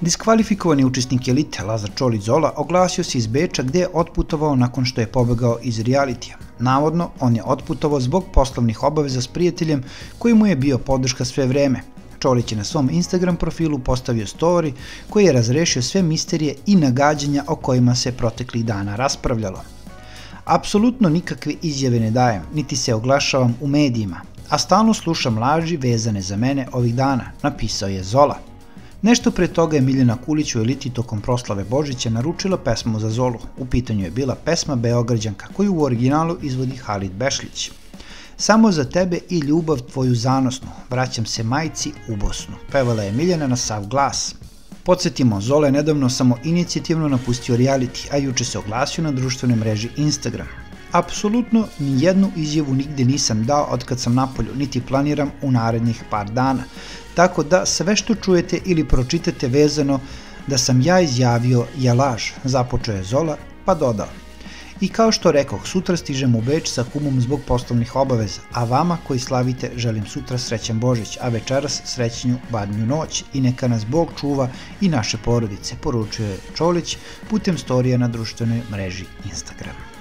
Diskvalifikovani učesnik Elite Lazar Čolić Zola oglasio se iz Beča gde je otputovao nakon što je pobegao iz realitija. Navodno, on je otputovao zbog poslovnih obaveza s prijateljem koji mu je bio podrška sve vreme. Čolić je na svom Instagram profilu postavio story koji je razrešio sve misterije i nagađanja o kojima se proteklih dana raspravljalo. Apsolutno nikakve izjave ne dajem, niti se oglašavam u medijima, a stalno slušam laži vezane za mene ovih dana, napisao je Zola. Nešto pre toga je Miljana Kulić u Eliti tokom proslave Božića naručila pesmu za Zolu. U pitanju je bila pesma Beograđanka koju u originalu izvodi Halid Bešlić. Samo za tebe i ljubav tvoju zanosnu, vraćam se majci u Bosnu, pevala je Miljana na sav glas. Podsjetimo, Zola je nedavno samo inicijativno napustio reality, a juče se oglasio na društvenoj mreži Instagram. Apsolutno ni jednu izjavu nigde nisam dao od kad sam napolju, niti planiram u narednih par dana, tako da sve što čujete ili pročitate vezano da sam ja izjavio je laž, započeo je Zola, pa dodao. I kao što rekoh, sutra stižem u Beč sa kumom zbog poslovnih obaveza, a vama koji slavite želim sutra srećan Božić, a večeras srećnju Badnju noć i neka nas Bog čuva i naše porodice, poručuje Čolić putem storija na društvenoj mreži Instagram.